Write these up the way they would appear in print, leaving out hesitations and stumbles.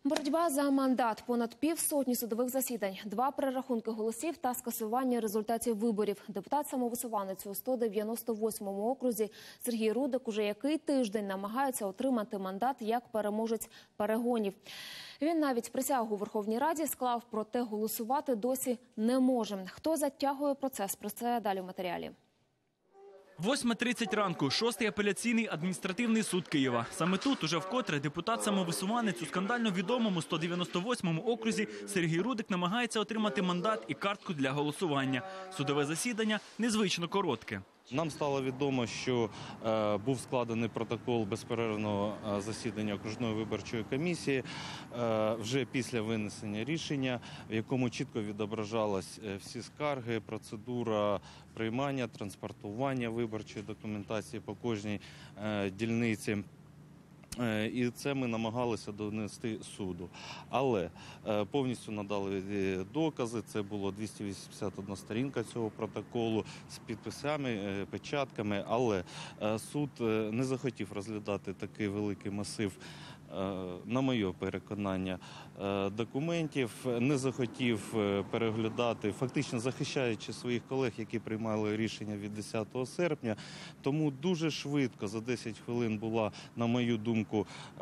Боротьба за мандат, понад півсотні судових засідань, 2 перерахунки голосів та скасування результатів виборів. Депутат-самовисуванець у 198-му окрузі Сергій Рудик уже який тиждень намагається отримати мандат як переможець перегонів. Він навіть присягу у Верховній Раді склав, проте голосувати досі не може. Хто затягує процес? Про це далі в матеріалі. 8:30 ранку, 6-й апеляційний адміністративний суд Києва. Саме тут уже вкотре депутат-самовисуванець у скандально відомому 198-му окрузі Сергій Рудик намагається отримати мандат і картку для голосування. Судове засідання незвично коротке. Нам стало відомо, що був складений протокол безперервного засідання окружної виборчої комісії вже після винесення рішення, в якому чітко відображались всі скарги, процедура приймання, транспортування виборчої документації по кожній дільниці. І це ми намагалися донести суду. Але повністю надали докази, це було 281 сторінка цього протоколу з підписами, печатками, але суд не захотів розглядати такий великий масив, на моє переконання, документів, не захотів переглядати, фактично захищаючи своїх колег, які приймали рішення від 10 серпня. Тому дуже швидко, за 10 хвилин була, на мою думку,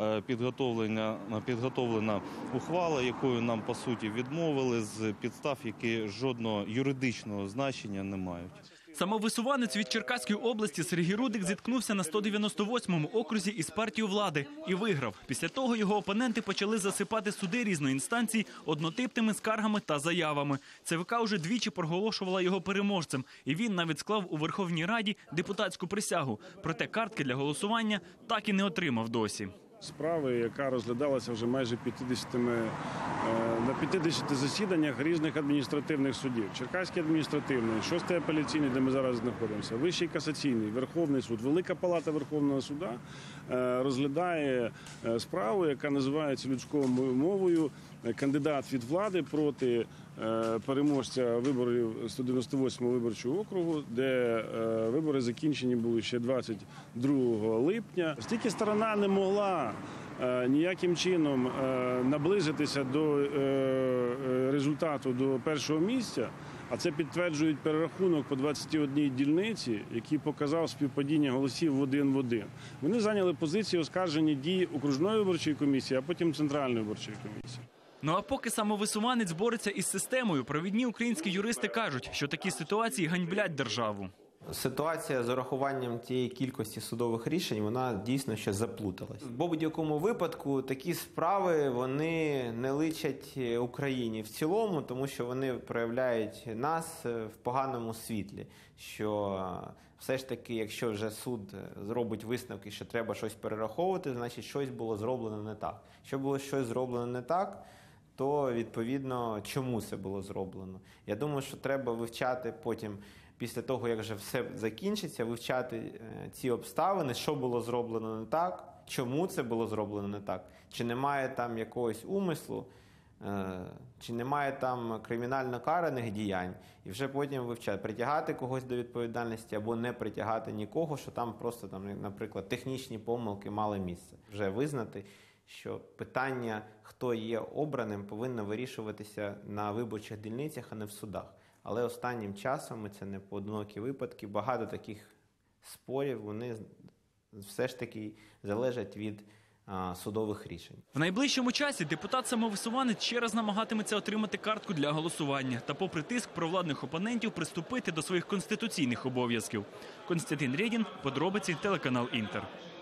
підготовлена ухвала, якою нам, по суті, відмовили з підстав, які жодного юридичного значення не мають. Самовисуванець від Черкаської області Сергій Рудик зіткнувся на 198-му окрузі із партією влади і виграв. Після того його опоненти почали засипати суди різної інстанції однотипними скаргами та заявами. ЦВК уже двічі проголошувала його переможцем, і він навіть склав у Верховній Раді депутатську присягу. Проте картки для голосування так і не отримав досі. Справи, яка розглядалася вже майже на 50 засіданнях різних адміністративних судів. Черкаський адміністративний, 6-й апеляційний, де ми зараз знаходимося, Вищий касаційний, Верховний суд, Велика палата Верховного суду розглядає справу, яка називається людською мовою «Кандидат від влади проти переможця виборів 198-го виборчого округу», де вибори закінчені були ще 22 липня. Оскільки сторона не могла ніяким чином наблизитися до результату, до першого місця, а це підтверджують перерахунок по 21 дільниці, який показав співпадіння голосів в 1 в 1. Вони зайняли позицію оскарження дій окружної виборчої комісії, а потім Центральної виборчої комісії. Ну а поки самовисуванець бореться із системою, провідні українські юристи кажуть, що такі ситуації ганьблять державу. Ситуація з урахуванням тієї кількості судових рішень, вона дійсно ще заплуталась. В будь-якому випадку такі справи, вони не личать Україні в цілому, тому що вони проявляють нас в поганому світлі. Що все ж таки, якщо вже суд зробить висновки, що треба щось перераховувати, значить щось було зроблено не так. Якщо було щось зроблено не так, то відповідно чому це було зроблено. Я думаю, що треба вивчати потім, після того, як вже все закінчиться, вивчати ці обставини, що було зроблено не так, чому це було зроблено не так, чи немає там якогось умислу, чи немає там кримінально караних діянь, і вже потім вивчати, притягати когось до відповідальності або не притягати нікого, що там просто, наприклад, технічні помилки мали місце. Вже визнати, що питання, хто є обраним, повинно вирішуватися на виборчих дільницях, а не в судах. Але останнім часом, і це не поодинокі випадки, багато таких спорів, вони все ж таки залежать від судових рішень. В найближчому часі депутат-самовисуванець ще раз намагатиметься отримати картку для голосування та попри тиск провладних опонентів приступити до своїх конституційних обов'язків. Костянтин Рєдін, подробиці, телеканал «Інтер».